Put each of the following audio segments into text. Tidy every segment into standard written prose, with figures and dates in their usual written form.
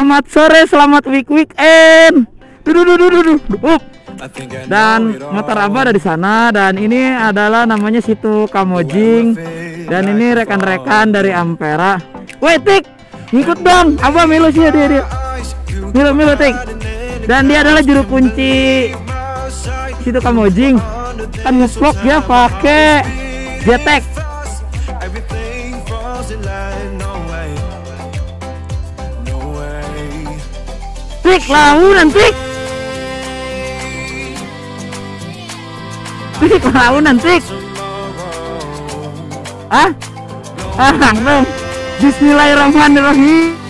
selamat sore, selamat weekend. Dan motor Abah ada di sana, dan ini adalah namanya situ Kamojing, dan ini rekan-rekan dari Ampera. Woi Tik, ngikut dong, Abah milu sih dia. Milu Tik. Dan dia adalah juru kunci situ Kamojing. Kan ngevlog dia pakai Jetek. Tik launan Tik. Tik launan Tik. Langsung. Bismillahirrahmanirrahim.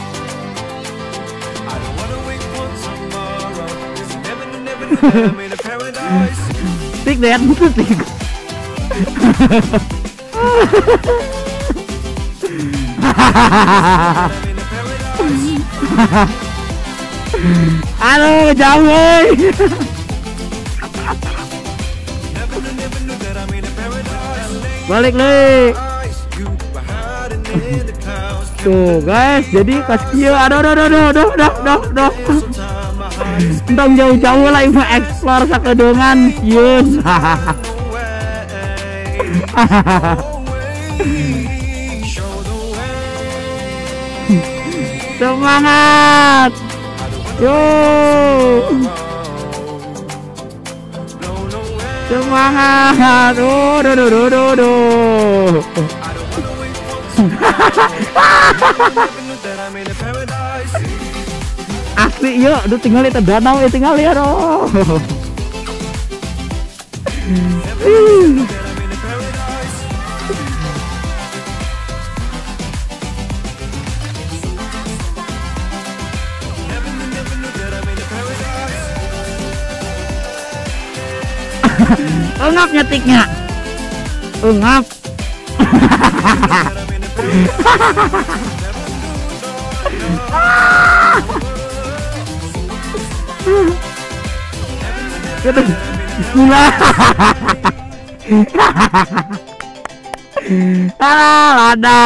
Tik deh, itu Tik. Aduh, jauh woy. Balik nih. Tuh guys, jadi kasih aduh. Entong jauh-jauh lah ibu explore sakedongan yun. Semangat. Yo. Semangat. Asli yuk, aduh tinggal itu danau ya, tinggal ya dong. Engap nyetiknya. Engap. Bismillah. Lada.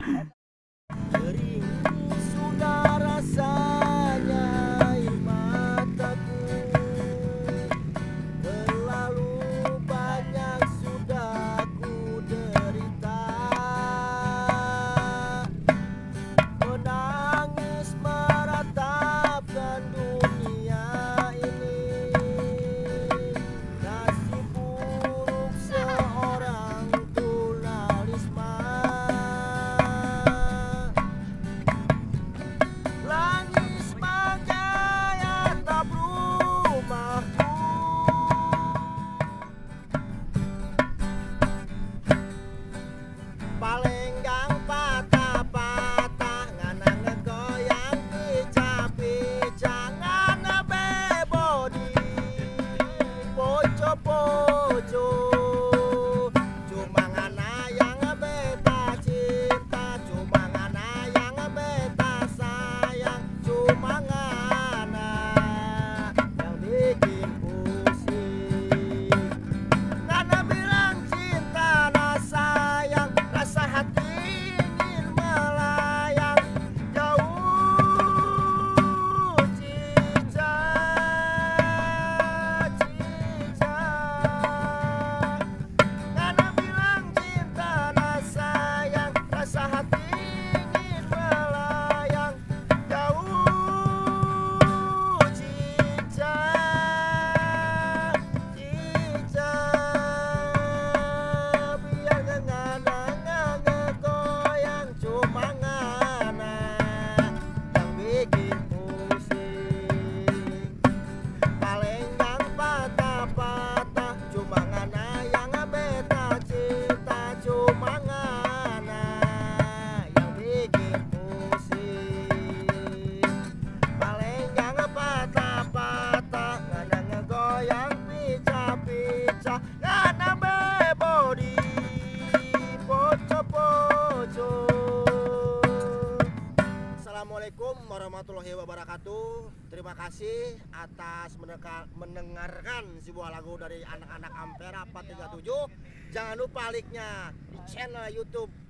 Assalamualaikum warahmatullahi wabarakatuh. Terima kasih atas mendengarkan sebuah lagu dari anak-anak Ampera 437. Jangan lupa like-nya di channel YouTube